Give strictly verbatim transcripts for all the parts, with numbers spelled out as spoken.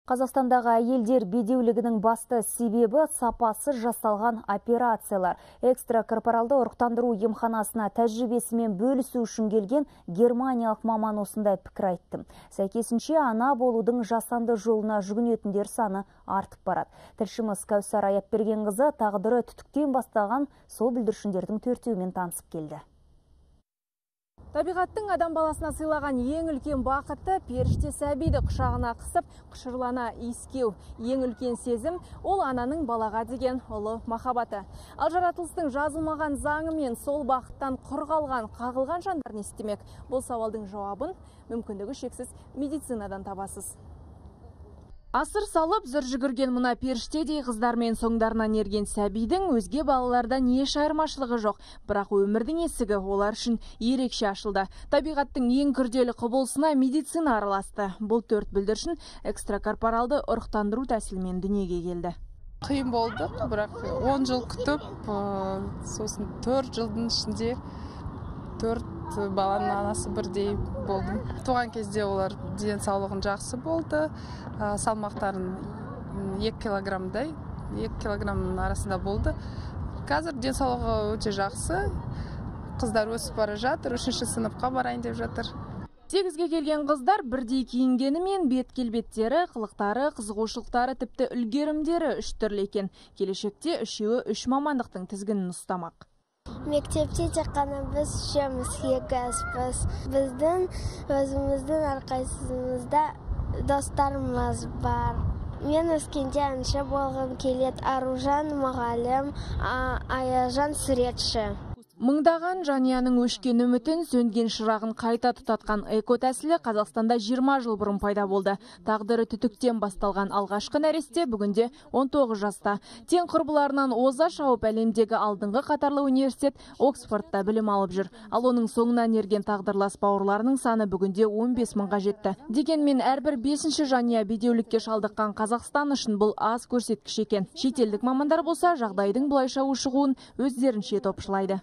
Қазақстандағы әйелдер бедеулігінің басты себебі сапасы жасалған операциялар. Экстракорпоралды ұрықтандыру емханасына тәжірибесімен бөлісу үшін келген германиялық маман осындай пікір айтты. Сәйкесінше ана болудың жасанды жолына жүгінетіндер саны артып барады. Тілшіміз Кәусар Аяпбергенқызы тағдыры түтіктен бастаған сол бүлдіршіндердің төртеуімен танысып келді. Табиғаттың адам баласына сыйлаған ең үлкен бақыты періште сәбиді құшағына қысып, құшырлана иіскеу. Ең үлкен сезім ол ананың балаға деген ұлы махаббаты. Ал жаратылыстың жазылмаған заңы мен сол бақыттан құр қалған, қағылған жандар не істемек? Бұл сауалдың жауабын мүмкіндігі шексіз медицинадан табасыз. Асыр салып зір жүгірген мына періштедей қыздармен соңдарынан ерген сәбидің өзге балалардан еш айырмашылығы жоқ. Бірақ өмірдің есігі олар үшін ерекше ашылды. Табиғаттың ең күрделі құбылысына медицина араласты. Бұл төрт бүлдіршін экстракорпоралды ұрықтандыру тәсілімен дүниеге келді. Қиын болды, бірақ он жыл күтіп, сосын төрт жылдың ішінде төрт баланың анасы бірдей болдым. Туған кезде олар денсаулығын жақсы болды, салмақтарын екі килограммдай, екі килограммның арасында болды. Қазір денсаулығы өте жақсы, қыздар өсіп бара жатыр, үшінші сыныпқа барайын деп жатыр. Сегізге келген қыздар бірдей киінгенімен бет келбеттері, қылықтары, қызығушылықтары тіпті үлгерімдері үш түрлі екен. Келешекте үшеуі үш мамандықтың тізгінін ұстамақ. Мектепте тек қана біз үшеуміз екеуміз. Біздің өзіміздің әрқайсымызда достарымыз бар. Мен өскенде әнші болғым келеді. Аружан мұғалім, Аяжан суретші. Мыңдаған жанияның өшкен үмітін, сөнген шырағын қайта тұтатқан эко тәсілі Қазақстанда жиырма жыл бұрын пайда болды. Тағдыры түтіктен басталған алғашқы нәресте бүгінде он тоғыз жаста. Тең құрбыларынан оза шауып әлемдегі алдыңғы қатарлы университет Оксфордта білім алып жүр. Ал оның соңынан ерген тағдырлас бауырларының саны бүгінде он бес мыңға жетті. Дегенмен әрбір бесінші жания бедеулікке шалдыққан Қазақстан үшін бұл аз көрсеткіш екен. Шетелдік мамандар болса жағдайдың бұлайша ушығуын өздерінше топшылайды.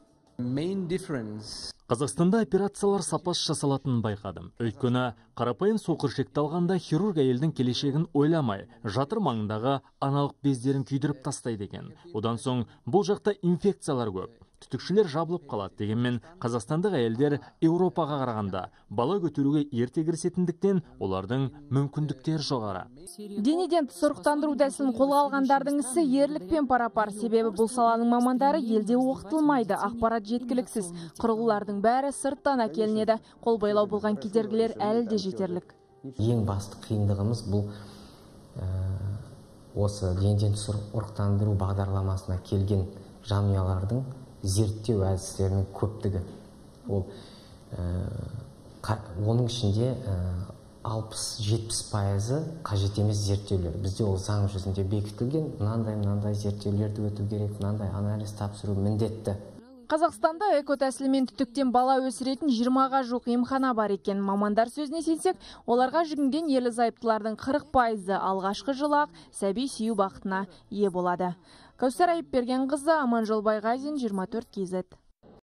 Қазақстанда операциялар сапасы жасалатынын байқадым. Өйткені қарапайым соқыршекті алғанда хирург әйелдің келешегін ойламай, жатыр маңындағы аналық бездерін күйдіріп тастайды екен. Одан соң бұл жақта инфекциялар көп. Түтікшілер жабылып қалады. Дегенмен қазақстандық әйелдер Еуропаға қарағанда бала көтеруге ерте кірісетіндіктен олардың мүмкіндіктері жоғары. Денеден тыс ұрықтандыру тәсілін қолға алғандардың ісі ерлікпен пара-пар. Себебі бұл саланың мамандары елде оқытылмайды, ақпарат жеткіліксіз. Құрылғылардың бәрі сырттан әкелінеді. Қол байлау болған кедергілер әлі де жетерлік. Ең басты қиындығымыз бұл осы денеден тыс ұрықтандыру бағдарламасына келген жанұялардың зерттеу әдістерінің көптігі. Ол оның ішінде алпыс жетпіс пайызы қажет емес зерттеулер. Бізде ол заң жүзінде бекітілген, мынандай мынандай зерттеулерді өту керек, мынандай анализ тапсыру міндетті. Қазақстанда эко тәсілімен түтіктен бала өсіретін жиырмаға жуық емхана бар екен. Мамандар сөзіне сенсек, оларға жүгінген ерлі зайыптылардың қырық пайызы алғашқы жылы-ақ сәби сүю бақытына ие болады. Кәусар Аяпбергенқызы, Аманжол Байғазин, жиырма төрт кей зет.